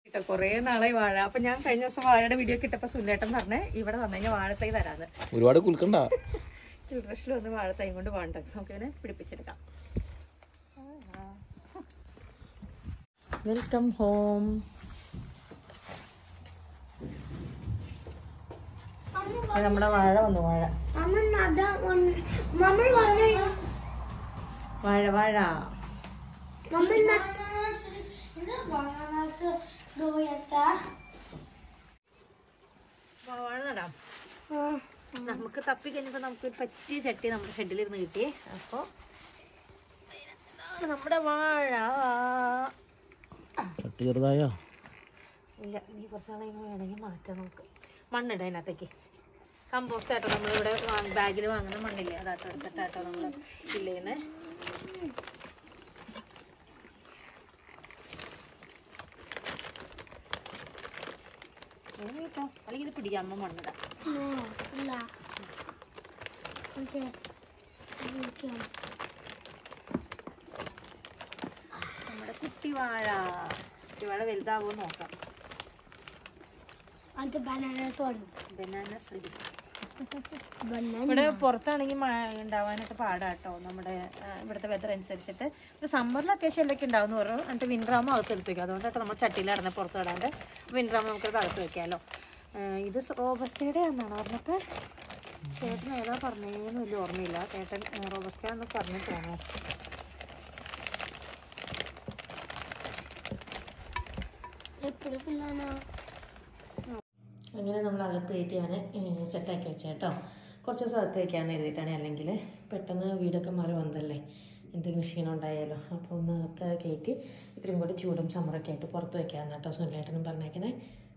കുറേ നാളായി വാഴ. അപ്പൊ ഞാൻ കഴിഞ്ഞ ദിവസം വാഴയുടെ വീഡിയോ കിട്ടപ്പോ സുല്ലേട്ടൻ പറഞ്ഞേ ഇവിടെ വന്നു കഴിഞ്ഞാൽ വാഴത്തൈ തരാന്ന്. ഒരുപാട് കുൽക്കണ്ട, ഇൻട്രസ്റ്റിൽ വന്ന് വാഴത്തൈ കൊണ്ട് വേണ്ട നമുക്ക് ഇതിനെ പിടിപ്പിച്ചെടുക്കാം. Welcome home. നമ്മുടെ വാഴ വന്നു. വാഴ വാഴ വാഴ വാഴ നടാം. നമുക്ക് തപ്പി കഴിഞ്ഞപ്പോ നമുക്കൊരു പറ്റിയ ചട്ടി നമ്മുടെ ഷെഡിലിരുന്ന് കിട്ടി. അപ്പൊ ഇതാണ് നമ്മുടെ വാഴ. ചെറുതായോ? ഇല്ല, നീ കുറച്ച് നാളെ വേണമെങ്കിൽ മാറ്റാം. നമുക്ക് മണ്ണിടാം അതിനകത്തേക്ക്. കമ്പോസ്റ്റ് ആട്ടോ നമ്മളിവിടെ ബാഗിൽ വാങ്ങുന്ന മണ്ണില്ലേ, അതാട്ടോ എടുത്തിട്ടാട്ടോ നമ്മൾ ഇല്ലേന്ന്. കേട്ടോ, അല്ലെങ്കിൽ ഇത് പിടിക്കാം. അമ്മ മണ്ണിടാം. നമ്മുടെ കുട്ടിവാഴ വലുതാവോ നോക്കാം. ഇവിടെ പുറത്താണെങ്കിൽ മഴ ഉണ്ടാവാനൊക്കെ പാടാട്ടോ. നമ്മുടെ ഇവിടുത്തെ വെതർ അനുസരിച്ചിട്ട് സമ്മറിൽ അത്യാവശ്യം എല്ലാം ഉണ്ടാവും പറഞ്ഞു. എന്നിട്ട് വിൻ്റർ ആകുമ്പോൾ അകത്ത് എടുത്ത് വയ്ക്കും. അതുകൊണ്ടാട്ടോ നമ്മൾ ചട്ടിയിൽ ഇടന്നെ പുറത്ത് ഇടാണ്ട് വിൻ്റർ ആകുമ്പോൾ നമുക്കത് അകത്ത് വയ്ക്കാമല്ലോ. ഇത് റോബസ്റ്റയുടെ ആണെന്നാണ് പറഞ്ഞിട്ട്. ചേട്ടൻ ഏതാ പറഞ്ഞതെന്ന് വലിയ ഓർമ്മയില്ല. ചേട്ടൻ റോബസ്റ്റ എന്ന് പറഞ്ഞു തോന്നുന്നു. അങ്ങനെ നമ്മൾ അകത്ത് കയറ്റിയാണ് സെറ്റാക്കി വെച്ചേട്ടോ. കുറച്ച് ദിവസം അകത്ത് വയ്ക്കാമെന്ന് എഴുതിയിട്ടാണ്. അല്ലെങ്കിൽ പെട്ടെന്ന് വീടൊക്കെ മാറി വന്നതല്ലേ, എന്തെങ്കിലും ക്ഷീണം ഉണ്ടായാലോ. അപ്പോൾ ഒന്ന് അകത്ത് കയറ്റി ഇത്രയും കൂടി ചൂടും സമ്മറൊക്കെ ആയിട്ട് പുറത്ത് വയ്ക്കാമെന്ന് കേട്ടോ സുനിലേട്ടനും പറഞ്ഞേക്കണേ.